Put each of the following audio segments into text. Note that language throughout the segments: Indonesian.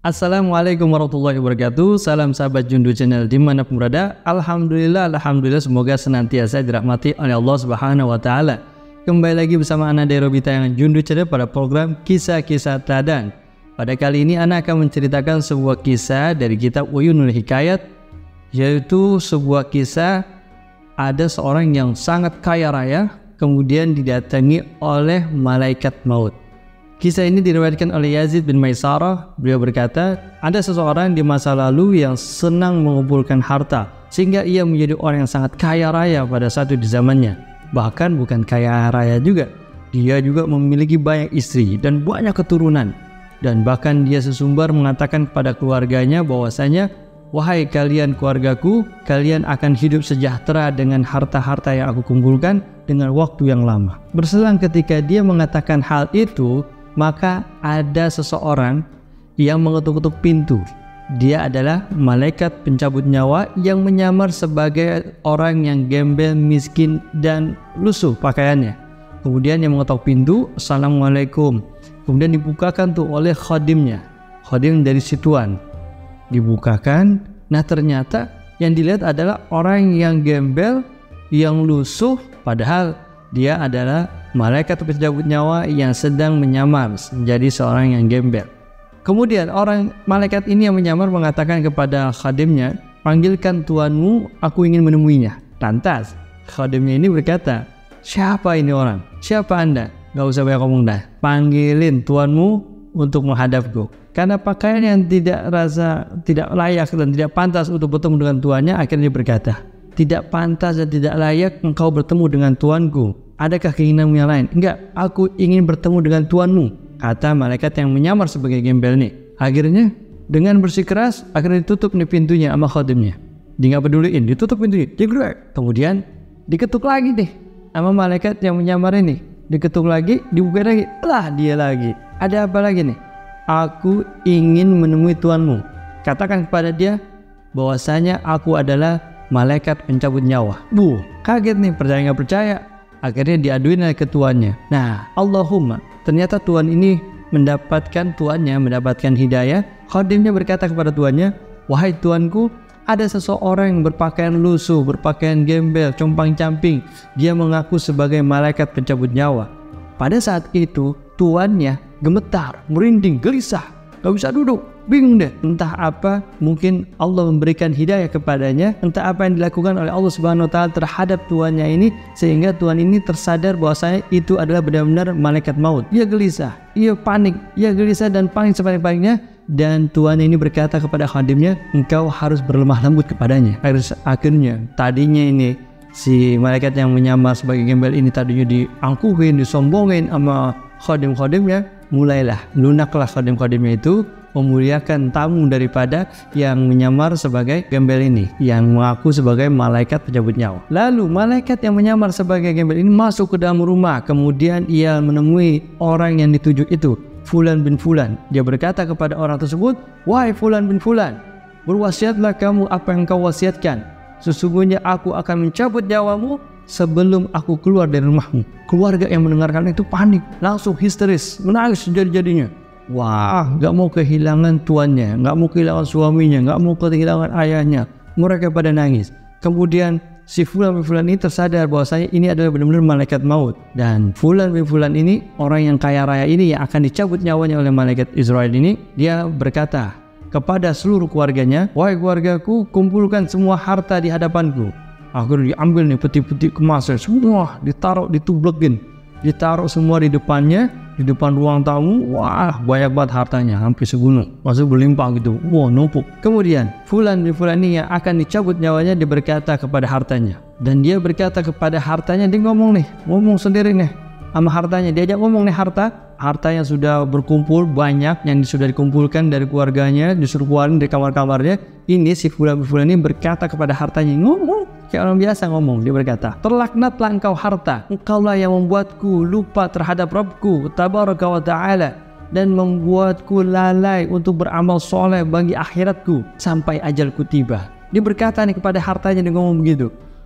Assalamualaikum warahmatullahi wabarakatuh. Salam sahabat Jundu Channel dimanapun berada. Alhamdulillah semoga senantiasa dirahmati oleh Allah Subhanahu Wa Taala. Kembali lagi bersama Ana dari Robita yang Jundu Channel pada program Kisah-Kisah Teladan. Pada kali ini Ana akan menceritakan sebuah kisah dari kitab Uyunul Hikayat, yaitu sebuah kisah ada seorang yang sangat kaya raya kemudian didatangi oleh malaikat maut. Kisah ini diriwayatkan oleh Yazid bin Maisarah. Beliau berkata, ada seseorang di masa lalu yang senang mengumpulkan harta sehingga ia menjadi orang yang sangat kaya raya pada satu di zamannya. Bahkan bukan kaya raya juga, dia juga memiliki banyak istri dan banyak keturunan. Dan bahkan dia sesumbar mengatakan kepada keluarganya bahwasanya, wahai kalian keluargaku, kalian akan hidup sejahtera dengan harta-harta yang aku kumpulkan dengan waktu yang lama. Berselang ketika dia mengatakan hal itu, maka ada seseorang yang mengetuk-ketuk pintu. Dia adalah malaikat pencabut nyawa yang menyamar sebagai orang yang gembel, miskin, dan lusuh pakaiannya. Kemudian yang mengetuk pintu, Assalamualaikum. Kemudian dibukakan tuh oleh khadimnya, khadim dari situan. Dibukakan, nah ternyata yang dilihat adalah orang yang gembel, yang lusuh, padahal dia adalah malaikat pencabut nyawa yang sedang menyamar menjadi seorang yang gembel. Kemudian malaikat ini yang menyamar mengatakan kepada khadimnya, panggilkan tuanmu, aku ingin menemuinya. Lantas khadimnya ini berkata, siapa ini orang? Siapa anda? Gak usah banyak ngomong dah, panggilin tuanmu untuk menghadapku. Karena pakaian yang tidak layak dan tidak pantas untuk bertemu dengan tuannya, akhirnya berkata, tidak pantas dan tidak layak engkau bertemu dengan tuanku. Adakah keinginanmu yang lain? Enggak, aku ingin bertemu dengan tuanmu, kata malaikat yang menyamar sebagai gembel nih. Akhirnya dengan bersikeras, akhirnya ditutup nih pintunya sama khadimnya. Dia gak peduliin, ditutup pintunya. Kemudian diketuk lagi nih sama malaikat yang menyamar ini. Diketuk lagi, dibuka lagi, lah dia lagi. Ada apa lagi nih? Aku ingin menemui tuanmu. Katakan kepada dia bahwasanya aku adalah malaikat pencabut nyawa. Kaget nih, percaya nggak percaya. Akhirnya diaduin oleh ketuanya. Nah, Allahumma, ternyata tuan ini mendapatkan hidayah. Khadimnya berkata kepada tuannya, wahai tuanku, ada seseorang yang berpakaian lusuh, berpakaian gembel, compang-camping. Dia mengaku sebagai malaikat pencabut nyawa. Pada saat itu, tuannya gemetar, merinding, gelisah, gak bisa duduk, bingung deh. Entah apa, mungkin Allah memberikan hidayah kepadanya, entah apa yang dilakukan oleh Allah Subhanahu Wa Taala terhadap tuannya ini, sehingga tuan ini tersadar bahwasanya itu adalah benar-benar malaikat maut. Ia gelisah, ia panik, ia gelisah dan panik sepanik-paniknya. Dan tuan ini berkata kepada khadimnya, engkau harus berlemah lembut kepadanya. Akhirnya tadinya ini si malaikat yang menyamar sebagai gembel ini tadinya diangkuhin, disombongin sama khadim-khadimnya. Mulailah lunaklah khadim-khadimnya itu memuliakan tamu daripada yang menyamar sebagai gembel ini, yang mengaku sebagai malaikat pencabut nyawa. Lalu malaikat yang menyamar sebagai gembel ini masuk ke dalam rumah. Kemudian ia menemui orang yang dituju itu, Fulan bin Fulan. Dia berkata kepada orang tersebut, wahai Fulan bin Fulan, berwasiatlah kamu apa yang kau wasiatkan. Sesungguhnya aku akan mencabut nyawamu sebelum aku keluar dari rumahmu. Keluarga yang mendengarkan itu panik, langsung histeris, menangis sejadi-jadinya. Wah, gak mau kehilangan tuannya, gak mau kehilangan suaminya, gak mau kehilangan ayahnya. Mereka pada nangis. Kemudian si Fulan bin Fulan ini tersadar bahwasanya ini adalah benar-benar malaikat maut. Dan Fulan bin Fulan ini, orang yang kaya raya ini yang akan dicabut nyawanya oleh malaikat Israel ini, dia berkata kepada seluruh keluarganya, wahai keluargaku, kumpulkan semua harta di hadapanku. Akhirnya diambil nih peti-peti kemasnya, semua ditaruh, ditublekin, ditaruh semua di depannya, di depan ruang tamu. Wah, banyak banget hartanya, hampir segunung, maksudnya berlimpah gitu. Wah, numpuk. Kemudian Fulan bin Fulan ini yang akan dicabut nyawanya, dia berkata kepada hartanya, dan dia berkata kepada hartanya, dia ngomong sendiri nih sama hartanya. Diajak ngomong nih harta yang sudah berkumpul banyak, yang sudah dikumpulkan dari keluarganya, disuruh keluarin dari kamar-kamarnya. Ini si Fulan bin Fulan ini berkata kepada hartanya, ngomong kayak orang biasa ngomong. Dia berkata, terlaknatlah engkau harta, engkaulah yang membuatku lupa terhadap Rabbku Tabaraka wa Ta'ala, dan membuatku lalai untuk beramal soleh bagi akhiratku sampai ajalku tiba. Dia berkata nih kepada hartanya, dia ngomong begitu.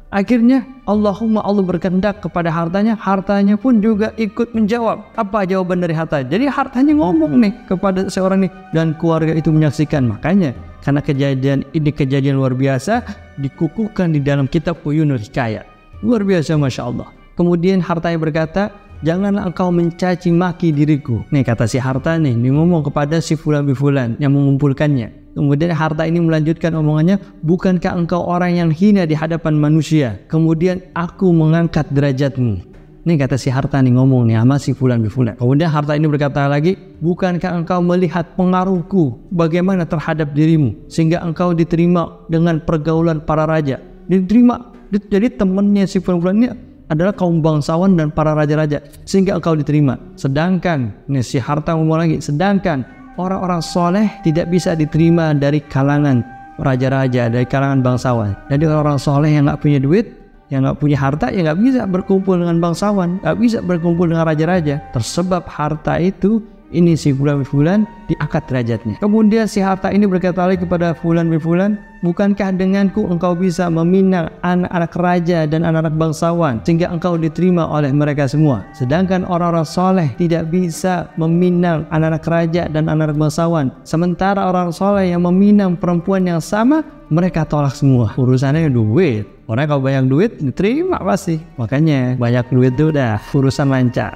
Akhirnya Allah berkehendak kepada hartanya, hartanya pun juga ikut menjawab. Apa jawaban dari harta? Jadi hartanya ngomong nih kepada seorang nih, dan keluarga itu menyaksikan. Makanya karena kejadian ini kejadian luar biasa, dikukuhkan di dalam kitab Uyunul Hikayat. Luar biasa, Masya Allah. Kemudian hartanya berkata, janganlah engkau mencaci maki diriku. Nih kata si harta nih, dia ngomong kepada si fulan bifulan yang mengumpulkannya. Kemudian harta ini melanjutkan omongannya, bukankah engkau orang yang hina di hadapan manusia? Kemudian aku mengangkat derajatmu. Nih kata si harta nih ngomong nih sama si fulan bifulan. Kemudian harta ini berkata lagi, bukankah engkau melihat pengaruhku bagaimana terhadap dirimu sehingga engkau diterima dengan pergaulan para raja? Diterima, jadi temannya si fulan ini adalah kaum bangsawan dan para raja-raja sehingga engkau diterima. Sedangkan nih si harta ngomong lagi, sedangkan orang-orang soleh tidak bisa diterima dari kalangan raja-raja, dari kalangan bangsawan. Jadi orang-orang soleh yang nggak punya duit, yang nggak punya harta, ya nggak bisa berkumpul dengan bangsawan, nggak bisa berkumpul dengan raja-raja. Tersebab harta itu, ini si fulan bifulan diangkat derajatnya. Kemudian si harta ini berkata lagi kepada fulan bifulan, bukankah denganku engkau bisa meminang anak-anak raja dan anak-anak bangsawan sehingga engkau diterima oleh mereka semua? Sedangkan orang-orang soleh tidak bisa meminang anak-anak raja dan anak-anak bangsawan. Sementara orang soleh yang meminang perempuan yang sama, mereka tolak semua. Urusannya duit. Orang kalau banyak duit diterima pasti. Makanya banyak duit itu udah urusan lancar.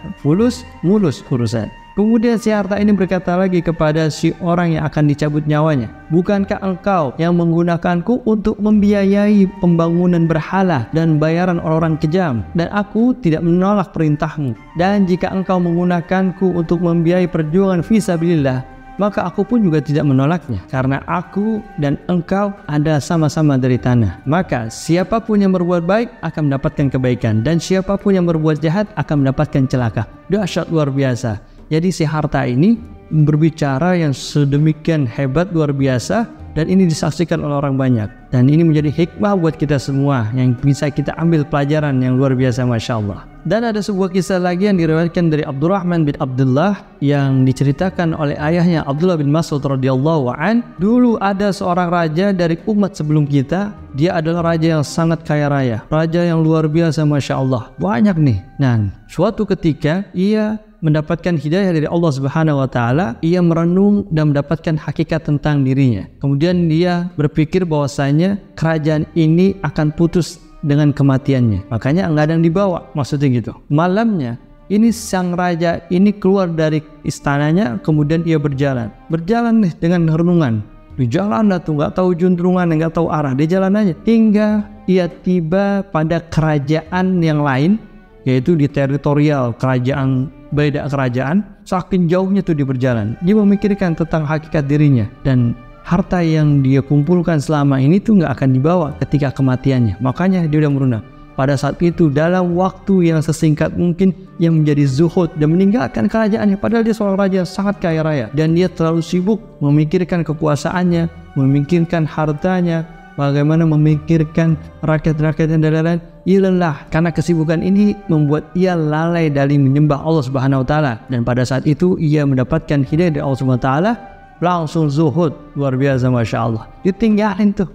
Mulus urusan. Kemudian si harta ini berkata lagi kepada si orang yang akan dicabut nyawanya, bukankah engkau yang menggunakanku untuk membiayai pembangunan berhala dan bayaran orang-orang kejam, dan aku tidak menolak perintahmu. Dan jika engkau menggunakanku untuk membiayai perjuangan fisabilillah, maka aku pun juga tidak menolaknya, karena aku dan engkau ada sama-sama dari tanah. Maka siapapun yang berbuat baik akan mendapatkan kebaikan, dan siapapun yang berbuat jahat akan mendapatkan celaka. Dahsyat luar biasa. Jadi si harta ini berbicara yang sedemikian hebat, luar biasa, dan ini disaksikan oleh orang banyak. Dan ini menjadi hikmah buat kita semua yang bisa kita ambil pelajaran yang luar biasa, Masya Allah. Dan ada sebuah kisah lagi yang diriwayatkan dari Abdurrahman bin Abdullah yang diceritakan oleh ayahnya Abdullah bin Mas'ud radhiyallahu an. Dulu ada seorang raja dari umat sebelum kita. Dia adalah raja yang sangat kaya raya, raja yang luar biasa, Masya Allah, banyak nih. Nah, suatu ketika ia mendapatkan hidayah dari Allah Subhanahu wa taala, ia merenung dan mendapatkan hakikat tentang dirinya. Kemudian dia berpikir bahwasanya kerajaan ini akan putus dengan kematiannya. Makanya enggak ada yang dibawa, maksudnya gitu. Malamnya ini sang raja ini keluar dari istananya, kemudian ia berjalan nih dengan renungan. Di jalan tuh nggak tahu juntrungan, nggak tahu arah, dia jalan aja hingga ia tiba pada kerajaan yang lain, yaitu di teritorial kerajaan, beda kerajaan. Saking jauhnya tuh dia berjalan, dia memikirkan tentang hakikat dirinya, dan harta yang dia kumpulkan selama ini tuh nggak akan dibawa ketika kematiannya. Makanya dia udah merunang. Pada saat itu dalam waktu yang sesingkat mungkin ia menjadi zuhud dan meninggalkan kerajaannya, padahal dia seorang raja yang sangat kaya raya, dan dia terlalu sibuk memikirkan kekuasaannya, memikirkan hartanya, bagaimana memikirkan rakyat-rakyat dan lain-lain. Ia lelah karena kesibukan ini membuat ia lalai dari menyembah Allah Subhanahu wa taala, dan pada saat itu ia mendapatkan hidayah dari Allah Subhanahu wa taala, langsung zuhud. Luar biasa, Masya Allah. Ditinggalin tuh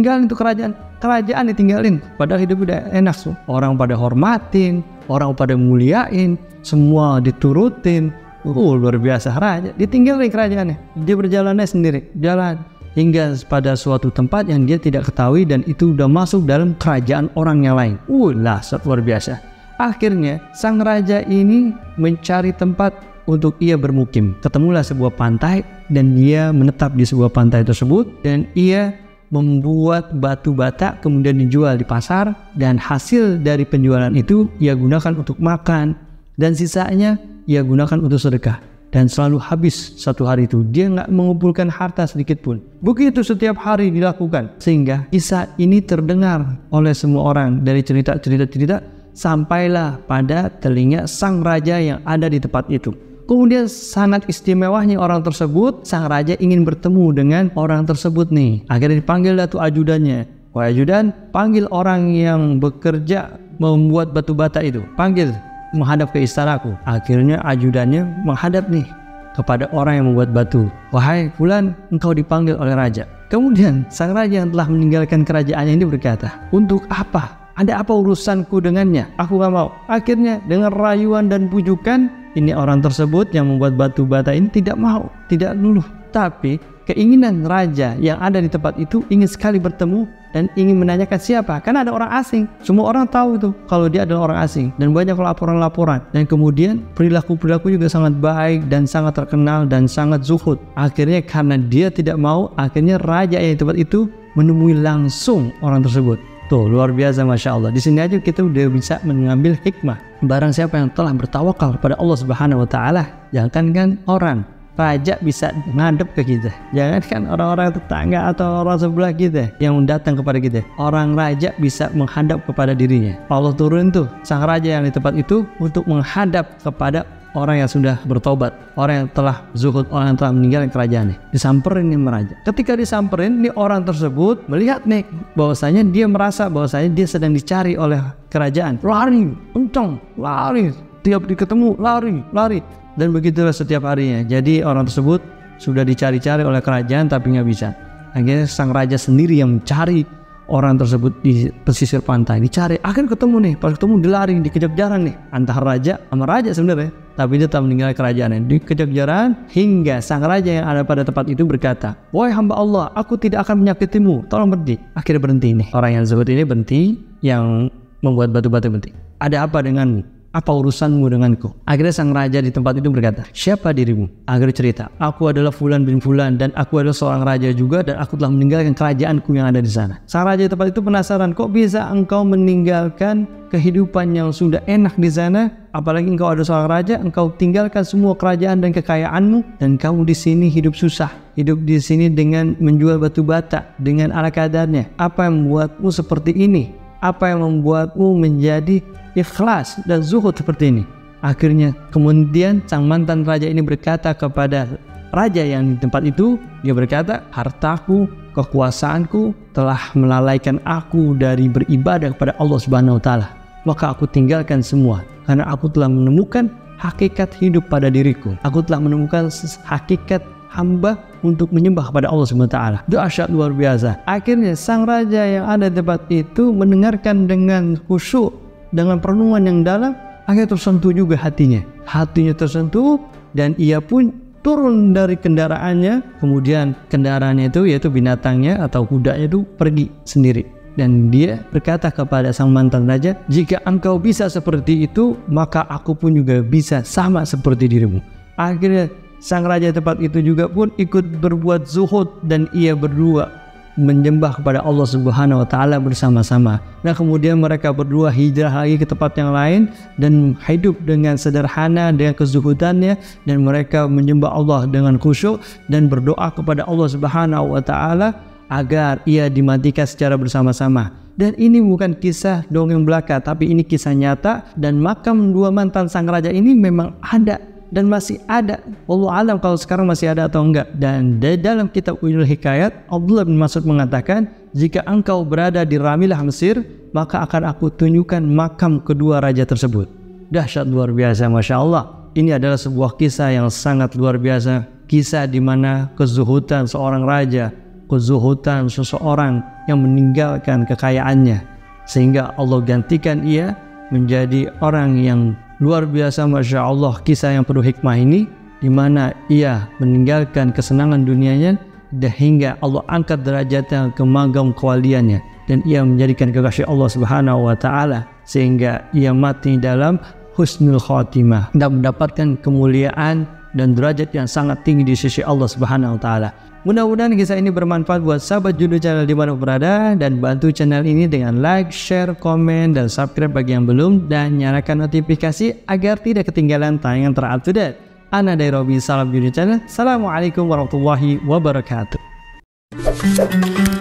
kerajaan ditinggalin, padahal hidup udah enak tuh. Orang pada hormatin, orang pada muliain, semua diturutin. Luar biasa, raja ditinggalin kerajaannya, dia berjalannya sendiri, jalan hingga pada suatu tempat yang dia tidak ketahui, dan itu udah masuk dalam kerajaan orang yang lain. Luar biasa. Akhirnya sang raja ini mencari tempat untuk ia bermukim. Ketemulah sebuah pantai, dan dia menetap di sebuah pantai tersebut, dan ia membuat batu bata kemudian dijual di pasar, dan hasil dari penjualan itu ia gunakan untuk makan, dan sisanya ia gunakan untuk sedekah. Dan selalu habis satu hari itu, dia nggak mengumpulkan harta sedikit pun. Begitu setiap hari dilakukan, sehingga kisah ini terdengar oleh semua orang. Dari cerita sampailah pada telinga sang raja yang ada di tempat itu. Kemudian sangat istimewanya orang tersebut, sang raja ingin bertemu dengan orang tersebut nih. Akhirnya dipanggil datu ajudannya. Wahai ajudan, panggil orang yang bekerja membuat batu bata itu. Panggil menghadap ke istanaku. Akhirnya ajudannya menghadap nih kepada orang yang membuat batu. Wahai fulan, engkau dipanggil oleh raja. Kemudian sang raja yang telah meninggalkan kerajaannya ini berkata, untuk apa Ada apa urusanku dengannya? Aku gak mau. Akhirnya dengan rayuan dan bujukan, ini orang tersebut yang membuat batu bata ini tidak mau, tidak luluh. Tapi keinginan raja yang ada di tempat itu ingin sekali bertemu dan ingin menanyakan siapa, karena ada orang asing. Semua orang tahu itu kalau dia adalah orang asing, dan banyak laporan-laporan. Dan kemudian perilaku-perilaku juga sangat baik dan sangat terkenal dan sangat zuhud. Akhirnya karena dia tidak mau, akhirnya raja yang di tempat itu menemui langsung orang tersebut. Tuh, luar biasa, Masya Allah. Di sini aja kita udah bisa mengambil hikmah. Barang siapa yang telah bertawakal kepada Allah Subhanahu wa Ta'ala, jangankan orang, raja bisa ngadep ke kita. Jangankan orang-orang tetangga atau orang sebelah kita yang datang kepada kita, orang raja bisa menghadap kepada dirinya. Allah turun tuh sang raja yang di tempat itu untuk menghadap kepada orang yang sudah bertobat, orang yang telah zuhud, orang yang telah meninggalkan kerajaannya. Disamperin nih raja. Ketika disamperin, nih orang tersebut melihat nih bahwasanya dia merasa bahwasanya dia sedang dicari oleh kerajaan. Lari, kencang, lari. Tiap diketemu, lari. Dan begitulah setiap harinya. Jadi orang tersebut sudah dicari-cari oleh kerajaan tapi nggak bisa. Akhirnya sang raja sendiri yang mencari orang tersebut di pesisir pantai. Dicari, akhirnya ketemu nih. Pas ketemu dilari, dikejar-kejaran nih. Antara raja sama raja sebenarnya. Tapi dia tak meninggalkan kerajaannya. Dikejar-kejaran hingga sang raja yang ada pada tempat itu berkata, "Wahai hamba Allah, aku tidak akan menyakitimu. Tolong berhenti." Akhirnya berhenti nih. Orang yang disebut ini berhenti, yang membuat batu-batu berhenti. Ada apa denganmu? Apa urusanmu denganku? Akhirnya sang raja di tempat itu berkata, "Siapa dirimu?" Akhirnya cerita, "Aku adalah Fulan bin Fulan dan aku adalah seorang raja juga dan aku telah meninggalkan kerajaanku yang ada di sana." Sang raja di tempat itu penasaran, "Kok bisa engkau meninggalkan kehidupan yang sudah enak di sana? Apalagi engkau ada seorang raja, engkau tinggalkan semua kerajaan dan kekayaanmu dan kamu di sini hidup susah. Hidup di sini dengan menjual batu bata dengan ala kadarnya. Apa yang membuatmu seperti ini? Apa yang membuatmu menjadi ikhlas dan zuhud seperti ini?" Akhirnya kemudian sang mantan raja ini berkata kepada raja yang di tempat itu, dia berkata, "Hartaku, kekuasaanku telah melalaikan aku dari beribadah kepada Allah Subhanahu wa Ta'ala. Maka aku tinggalkan semua karena aku telah menemukan hakikat hidup pada diriku. Aku telah menemukan hakikat hamba untuk menyembah kepada Allah Subhanahu wa Ta'ala." Dahsyat, luar biasa. Akhirnya sang raja yang ada di tempat itu mendengarkan dengan khusyuk, dengan perenungan yang dalam, akhirnya tersentuh juga hatinya. Hatinya tersentuh dan ia pun turun dari kendaraannya. Kemudian kendaraannya itu yaitu binatangnya atau kudanya itu pergi sendiri. Dan dia berkata kepada sang mantan raja, "Jika engkau bisa seperti itu, maka aku pun juga bisa sama seperti dirimu." Akhirnya sang raja tempat itu juga pun ikut berbuat zuhud dan ia berdua menyembah kepada Allah Subhanahu wa Ta'ala bersama-sama. Nah kemudian mereka berdua hijrah lagi ke tempat yang lain dan hidup dengan sederhana, dengan kezuhudannya, dan mereka menyembah Allah dengan khusyuk dan berdoa kepada Allah Subhanahu wa Ta'ala agar ia dimatikan secara bersama-sama. Dan ini bukan kisah dongeng belaka, tapi ini kisah nyata, dan makam dua mantan sang raja ini memang ada dan masih ada. Wallahu alam kalau sekarang masih ada atau enggak. Dan di dalam kitab Ulul Hikayat, Abdullah bin Mas'ud mengatakan, "Jika engkau berada di Ramilah Mesir, maka akan aku tunjukkan makam kedua raja tersebut." Dahsyat, luar biasa, Masya Allah. Ini adalah sebuah kisah yang sangat luar biasa. Kisah di mana kezuhudan seorang raja, kezuhudan seseorang yang meninggalkan kekayaannya, sehingga Allah gantikan ia menjadi orang yang luar biasa. Masya Allah, kisah yang penuh hikmah ini, di mana ia meninggalkan kesenangan dunianya dan hingga Allah angkat derajatnya ke magam kewaliannya, dan ia menjadikan kekasih Allah Subhanahu wa Ta'ala, sehingga ia mati dalam husnul khatimah dan mendapatkan kemuliaan dan derajat yang sangat tinggi di sisi Allah Subhanahu wa Ta'ala. Mudah-mudahan kisah ini bermanfaat buat sahabat Jundu Channel dimanapun berada, dan bantu channel ini dengan like, share, komen, dan subscribe bagi yang belum, dan nyalakan notifikasi agar tidak ketinggalan tayangan terupdate. Ana dari Robi, salam Jundu Channel. Assalamualaikum warahmatullahi wabarakatuh.